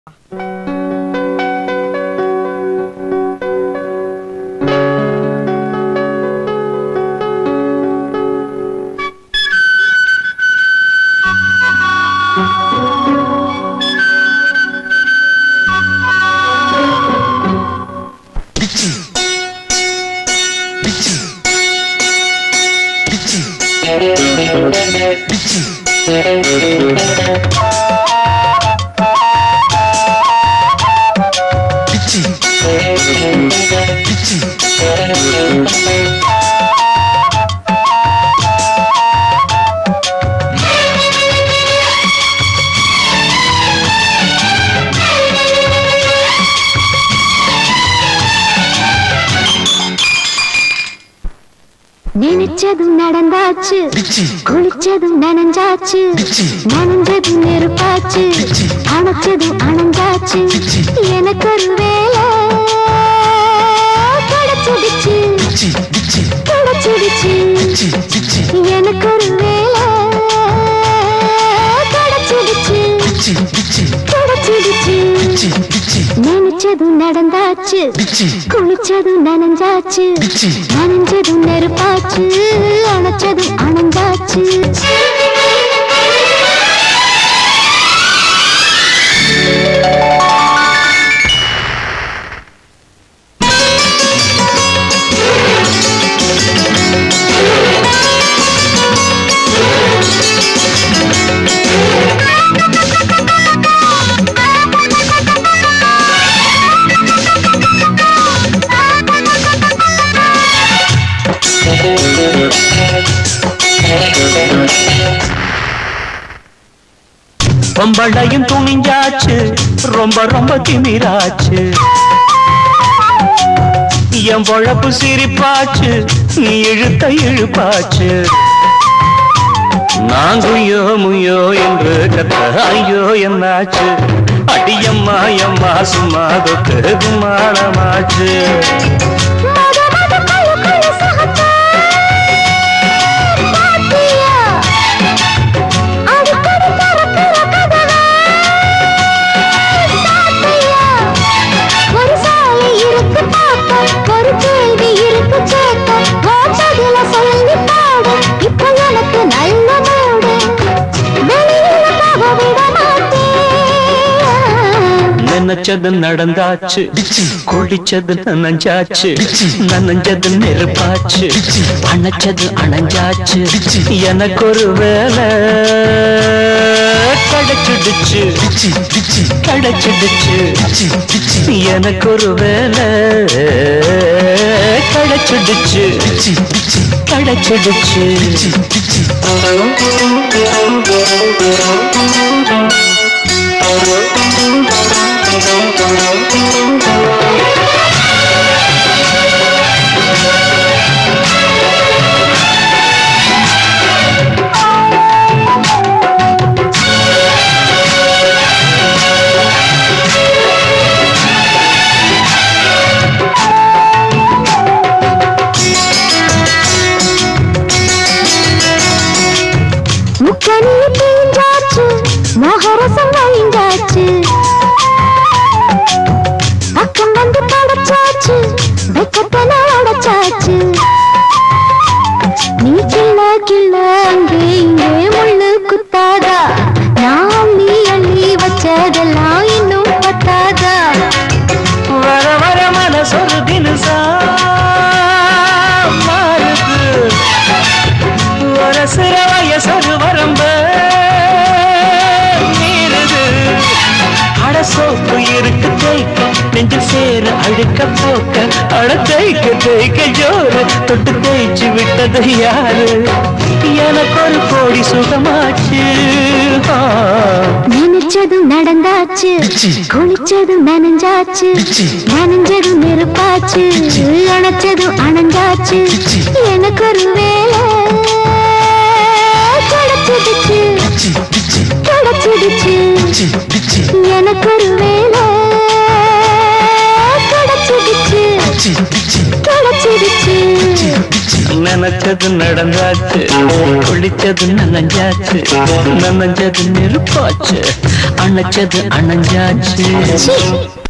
நினைச்சதும் நடந்தாச்சு, குளிச்சதும் நனைஞ்சாச்சு, நனைஞ்சதும் நெருப்பாச்சு, அணைச்சதும் அணைஞ்சாச்சு. எனக்கு ஒரு வேலை கிடைச்சிடுச்சு, கிடைச்சிடுச்சு. எனக்கு ஒரு வேலை கிடைச்சிடுச்சு, கிடைச்சிடுச்சு. நினைச்சதும் நடந்தாச்சு, குளிச்சதும் நனைஞ்சாச்சு, நனைஞ்சதும் நெருப்பாச்சு, அணைச்சதும் அணைஞ்சாச்சு. பொம்பளையும் துணிஞ்சாச்சு, ரொம்ப ரொம்ப திமிராச்சு. என் பொழப்பு சிரிப்பாச்சு, நீ இழுத்த இழுப்பாச்சு. நாங்குயோ முயோ என்று கத்த ஐயோ என்னாச்சு. அடியம்மா எம்மா சும்மா தொட்டு மானமாச்சு. நினைச்சது நடந்தாச்சு, குளிச்சது நனைஞ்சாச்சு, நனைஞ்சது நெருப்பாச்சு, அணைச்சது அணைஞ்சாச்சு. எனக்கு ஒரு வேலை கிடைச்சிடுச்சு, கிடைச்சிடுச்சு. எனக்கு ஒரு வேலை கிடைச்சிடுச்சு, கிடைச்சிடுச்சு. முக்கனிய தீஞ்சாச்சு, மகரசம் வைந்தாச்சு, பக்கம் வந்து படைச்சாச்சு, வெக்கத்தன அடைச்சாச்சு. நீ கிள்ள கிள்ள அங்கே இங்கே முள்ளு குத்தாதா, நான் நீ அள்ளி வச்சதெல்லாம் இன்னும் பத்தாதா. வர வர மனசொரு தினசா மாறுது, வரசுற வயசொரு வரம்ப மீறுது. அடசோப்பு இருக்கு தேய்க்க, நெஞ்சு சேர அழுக்க போக்க, அட தேய்க்க தேய்க்க ஜோறு தொட்டு தேய்ச்சி விட்டது யாரு. எனக்கு ஒரு கோடி சுகமாச்சு. நினைச்சதும் நடந்தாச்சு, குளிச்சதும் நனைஞ்சாச்சு, நனைஞ்சதும் நெருப்பாச்சு, அணைச்சதும் அணைஞ்சாச்சு. எனக்கு ஒரு வேலை கிடைச்சிடுச்சு, கிடைச்சிடுச்சு. எனக்கு ஒரு வேலை கிடைச்சிடுச்சு, கிடைச்சிடுச்சு. நினைச்சது நடந்தாச்சு, குளிச்சது நனைஞ்சாச்சு, நனைஞ்சது நெருப்பாச்சு, அணைச்சது அணைஞ்சாச்சு.